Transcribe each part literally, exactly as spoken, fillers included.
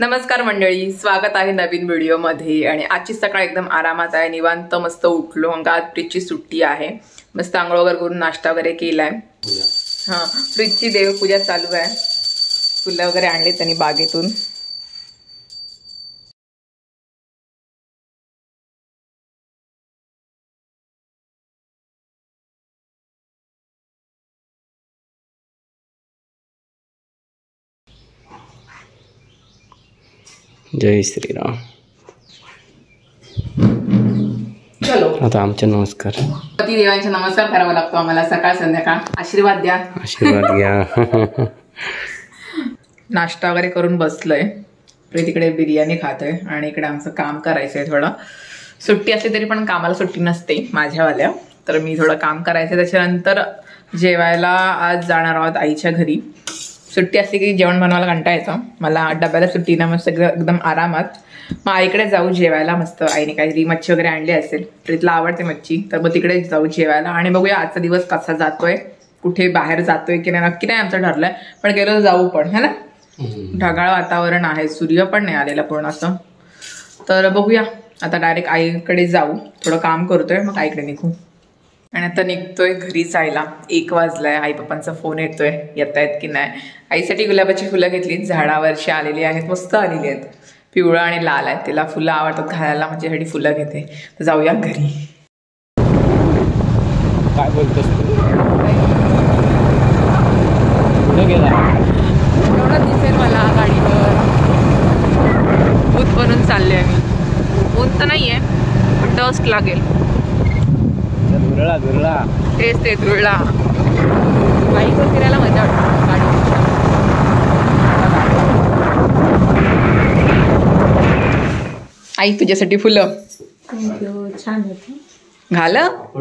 नमस्कार मंडळी, स्वागत आहे नवीन व्हिडिओमध्ये। आणि आजची सकाळ एकदम आरामात आहे, निवांत मस्त उठलो। अंगात प्रीतची सुट्टी आहे, मस्त आंघोळ वगैरे करून नाश्ता वगैरे केलाय। हां, प्रीतची देवपूजा चालू आहे। फुलं वगैरे आणले त्यांनी बागेतून। जय श्रीराम। चलो आता आमचे नमस्कार, पती देवांचे नमस्कार करावा लागतो आम्हाला सकाळ संध्याकाळ। आशीर्वाद द्या, आशीर्वाद घ्या। नाश्ता वगैरे करून बसलोय। प्रीत इकडे बिर्याणी खातोय आणि इकडे आमचं काम करायचंय थोडं। सुट्टी असली तरी पण कामाला सुट्टी नसते माझ्यावाल्या, तर मी थोडं काम करायचंय। त्याच्यानंतर जेवायला आज जाणार आहोत आईच्या घरी। सुट्टी असली की जेवण बनवायला कंटाळा येतो मला, डब्याला सुट्टी ना, मस्त एकदम आरामात। मग आईकडे जाऊ जेवायला। मस्त आईने काहीतरी मच्छी वगैरे आणली असेल, प्रीतला आवडते मच्छी, तर मग तिकडे जाऊ जेवायला आणि बघूया आजचा दिवस कसा जातोय, कुठे बाहेर जातोय की नाही नक्की नाही आमचं ठरलंय, पण गेलो तर जाऊ पण, है ना। ढगाळ वातावरण आहे, सूर्य पण नाही आलेला पूर्ण असं, तर बघूया आता डायरेक्ट आईकडे जाऊ। थोडं काम करतोय मग आईकडे निघू आणि आता निघतोय घरी जायला। एक वाजलाय, आई पप्पांचा फोन येतोय येत आहेत की नाही। आईसाठी गुलाबाची फुलं घेतली, झाडावरची आलेली आहेत, मस्त आलेली आहेत, पिवळा आणि लाल आहेत। तिला फुलं आवडतात घालायला, माझ्यासाठी फुलं घेते। तर जाऊया घरी। काय बोलतोस कुठे गेला? एवढं दिसेल मला गाडीवर। ऊत बनून चालले आम्ही। ऊन तर नाहीये पण डस्ट लागेल। धुरळा धुरळा तेच ते धुरळा। बाईकवर फिरायला मजा वाटते गाडी। आई तुझ्यासाठी फुलं छान होती, घाल।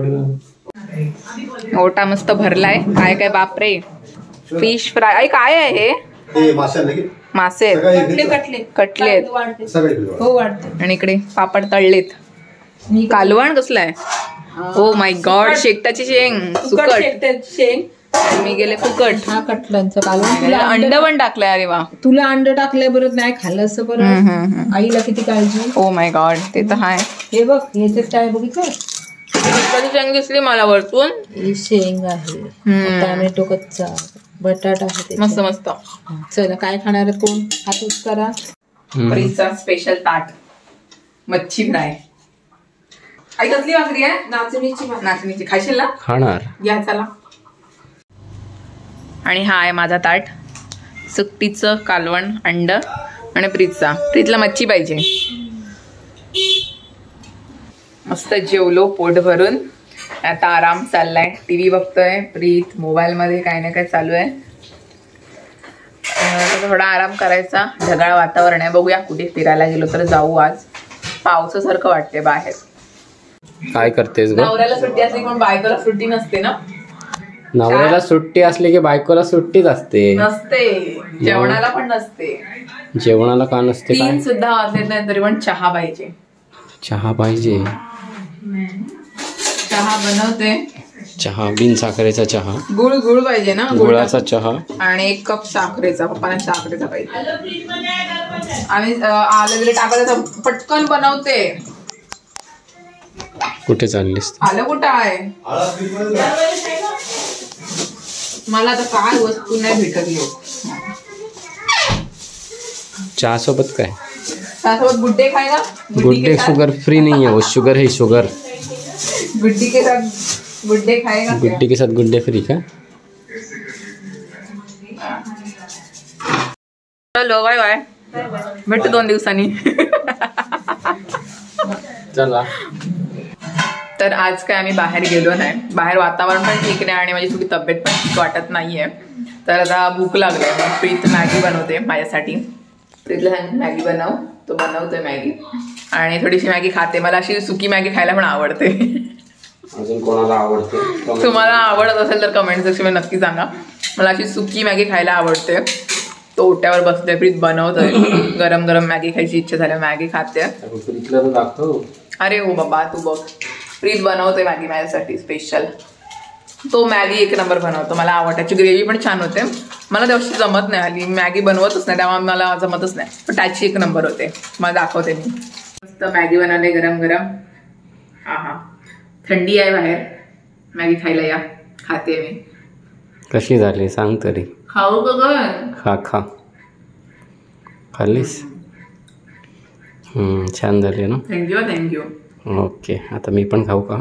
ओटा मस्त भरलाय। काय काय बापरे, फिश फ्राय। आई काय आहे हे? मासे कटले हो वाटते। आणि इकडे पापड तळलेत। कालवण कसलं आहे? ओ माय गॉड, शेकटाची शेंग, सुकट शेंग। मी गेले फुकट। हा कटलांचं कालवण। तुला अंड पण टाकलंय? अरे वा, तुला अंड टाकलंय बरं, नाही खाल्लं असं बरं। आईला किती काळजी। ओ माय गॉड, ते तर हाय। हे बघ, ह्याच्यात काय बघितलं, शेंग दिसली मला वरतून। ही शेंग आहे, टोमॅटो कच्चा, बटाटा आहे, मस्त मस्त। चला काय खाणार आहे कोण? हातच करा। प्रीतचा स्पेशल ताट, मच्छी फ्राय। आई कसली भाकरी आहे? नाचणीची। नाचणीची खाशील ना? खाणार या चला। आणि हा आहे माझा ताट, सुकटीचं कालवण, अंड आणि प्रीतचा। प्रीतला मच्छी पाहिजे। मस्त जेवलो पोट भरून, आता आराम चाललाय। टीव्ही बघतोय प्रीत, मोबाईल मध्ये काय ना काय चालू आहे। थोडा आराम करायचा, ढगाळ वातावरण आहे। बघूया कुठे फिरायला गेलो तर जाऊ। आज पावसासारखं वाटते बाहेर। काय करतेस ग? नवऱ्याला सुट्टी असली पण बायकोला सुट्टी नसते ना। नवऱ्याला सुट्टी असली की बायकोला सुट्टीच असते? नसते, जेवणाला पण नसते। जेवणाला का नसते? तीन सुद्धा वाजलेत नाही तरी पण चहा पाहिजे। चहा पाहिजे? चहा बनवते। चहा बिन साखरेचा चहा? गुळ गुळ पाहिजे ना, गुळाचा चहा। आणि एक कप साखरेचा, पप्पाने साखरेचा पाहिजे। आणि आलं बिलं टाकायचं, पटकन बनवते। कुठे चाललीस? आलं कुठं आहे? मला आता काय वस्तू नाही भेटत लोक। चहा सोबत काय? त्यासोबत गुड्डे खाएगा? गुड्डे शुगर फ्री नहीं है, वो शुगर है शुगर। गुड्डी के साथ गुड्डे खाएगा? गुड्डी के साथ गुड्डे फ्री का? चलो बाय बाय, भेटू दोन दिवसांनी। चला। तर आज काय आम्ही बाहेर गेलो नाही। बाहेर वातावरण पण ठीक नाही आणि माझी थोडी तब्येत पण ठीक वाटत नाहीये। तर आता भूक लागली, मग प्रीत मॅगी बनवते माझ्यासाठी। प्रीतला सांग मॅगी बनव, तो बनवतोय मॅगी आणि थोडीशी मॅगी खाते। मला अशी सुकी मॅगी खायला पण आवडते। अजून कोणाला आवडते? तुम्हाला आवडत असेल तर कमेंट सेक्शन नक्की सांगा। मला अशी सुकी मॅगी खायला आवडते। तो ओट्यावर बसतोय, प्रीत बनवतोय, गरम गरम मॅगी खायची इच्छा झाली, मॅगी खाते। प्रीतला तर दाखव। अरे हो बाबा, तू बघ, प्रीत बनवतोय मॅगी माझ्यासाठी स्पेशल। तो मॅगी एक नंबर बनवतो, मला आवडते। त्याची ग्रेव्ही पण छान होते मला तेव्हा जमत नाही आली, मॅगी बनवतच नाही त्यामुळे मला जमतच नाही, पण त्याची एक नंबर होते. मला दाखवते मी. मस्त मॅगी बनवले गरम गरम. हा हा थंडी आहे बाहेर, मॅगी खायला या. खाते मी. कशी झाली सांग तरी. खाऊ बघ. खा खा. खाल्लीस? छान झाली ना. Thank you thank you. ओके आता मी पण खाऊ का?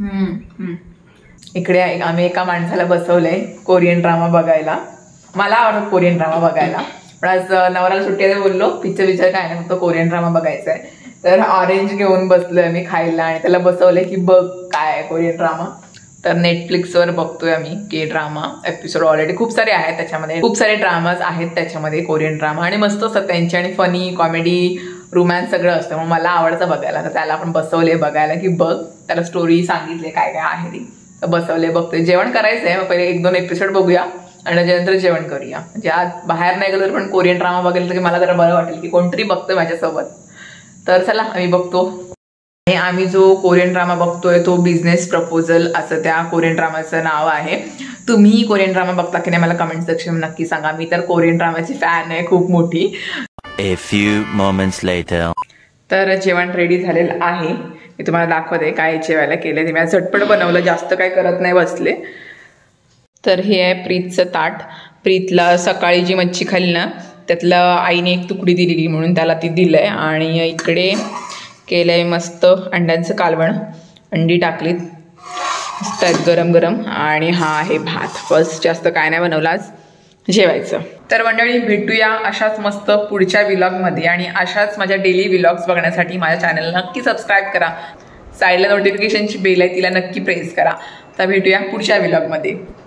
इकडे आम्ही एका माणसाला बसवलंय कोरियन ड्रामा बघायला. मला आवडतं कोरियन ड्रामा बघायला, पण आज नवऱ्याला सुट्टी बोललो पिक्चर पिक्चर काय नाही, फक्त कोरियन ड्रामा बघायचा आहे. तर ऑरेंज घेऊन बसलोय मी खायला आणि त्याला बसवलंय की बघ काय कोरियन ड्रामा. तर नेटफ्लिक्सवर बघतोय आम्ही के ड्रामा एपिसोड. ऑलरेडी खूप सारे आहेत त्याच्यामध्ये, खूप सारे ड्रामाज आहेत त्याच्यामध्ये कोरियन ड्रामा, आणि मस्त असतात त्यांचे, आणि फनी कॉमेडी रोमॅन्स सगळं असतं. मग मला आवडतं बघायला. तर त्याला आपण बसवले बघायला की बघ, त्याला स्टोरी सांगितले काय काय आहे ती, तर बसवले बघतोय. जेवण करायचं आहे, मग पहिले एक दोन एपिसोड बघूया आणि त्याच्यानंतर जेवण करूया. म्हणजे आज बाहेर नाही गेलो तर पण कोरियन ड्रामा बघेल तर मला जरा बरं वाटेल की कोणतरी बघतोय माझ्यासोबत. तर चला आम्ही बघतो. आणि आम्ही जो कोरियन ड्रामा बघतोय तो बिझनेस प्रपोजल असं त्या कोरियन ड्रामाचं नाव आहे. तुम्ही कोरियन ड्रामा बघता की नाही मला कमेंट सेक्शन नक्की सांगा. मी तर कोरियन ड्रामाची फॅन आहे खूप मोठी. A few moments later. तर जेवण रेडी झालेलं आहे. मी तुम्हाला दाखवते काय जेवायला केले ते. मी झटपट बनवलं, जास्त काय करत नाही बसले. तर हे आहे प्रीतचं ताट. प्रीतला सकाळी जी मच्छी खाल्ली ना त्यातलं आईने एक तुकडी दिलेली म्हणून त्याला ती दिलं आहे. आणि इकडे केलं आहे मस्त अंड्यांचं कालवण. अंडी टाकलीत मस्त आहेत गरम गरम. आणि हा आहे भात. बस जास्त काय नाही बनवलं आज, जेवायचं. तर मंडळी भेटूया अशाच मस्त पुढच्या व्लॉगमध्ये, आणि अशाच माझ्या डेली व्लॉग्स बघण्यासाठी माझ्या चॅनलला नक्की सबस्क्राईब करा. साईडला नोटिफिकेशनची बेल आहे तिला नक्की प्रेस करा. तर भेटूया पुढच्या व्लॉगमध्ये.